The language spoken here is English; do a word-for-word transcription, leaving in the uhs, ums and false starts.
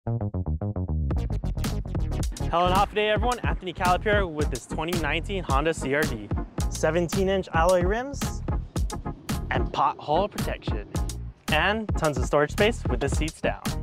Hello and happy day everyone, Anthony Calip here with this twenty nineteen Honda C R V. seventeen inch alloy rims, And pothole protection. And tons of storage space with the seats down.